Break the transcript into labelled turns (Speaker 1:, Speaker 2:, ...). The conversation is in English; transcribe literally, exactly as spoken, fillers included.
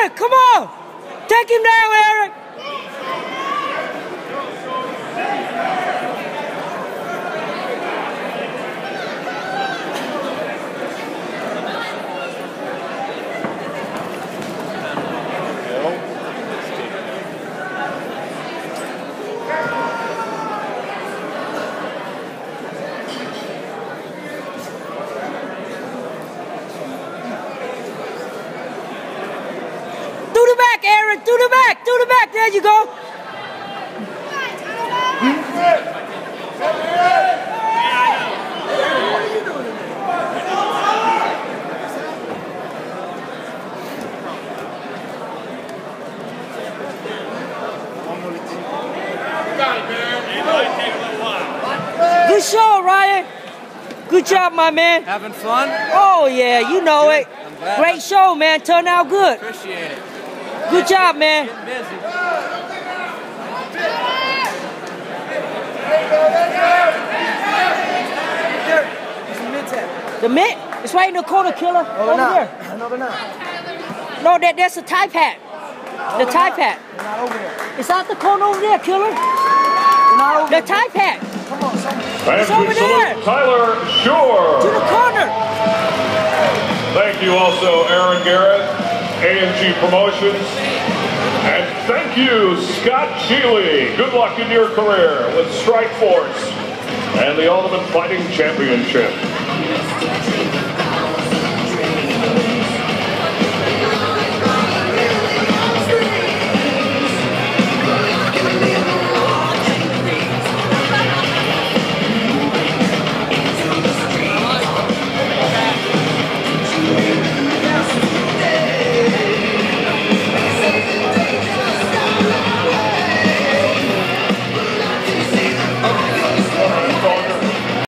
Speaker 1: Eric, come on! Take him down, Eric! Aaron, to the back, to the back, there you go. Good show, Ryan. Good job, my man.
Speaker 2: Having fun?
Speaker 1: Oh, yeah, you know it. Great show, man. Turned out good.
Speaker 2: Appreciate it.
Speaker 1: Good job, man.
Speaker 2: Getting busy.
Speaker 1: The mitt? It's right in the corner, killer.
Speaker 3: No,
Speaker 1: Over
Speaker 3: not.
Speaker 1: there.
Speaker 3: No, they're not.
Speaker 1: No, that, that's the type hat.
Speaker 3: No,
Speaker 1: the type
Speaker 3: not.
Speaker 1: hat.
Speaker 3: They're not over there.
Speaker 1: It's out the corner over there, killer.
Speaker 3: They're not over
Speaker 1: the
Speaker 3: there.
Speaker 1: type hat.
Speaker 3: Come on, someone.
Speaker 1: It's over there.
Speaker 4: Tyler Shore.
Speaker 1: To the corner.
Speaker 4: Thank you also, Arron, Garret, A and G Promotions. And thank you, Scott Sheely. Good luck in your career with Strike Force and the Ultimate Fighting Championship.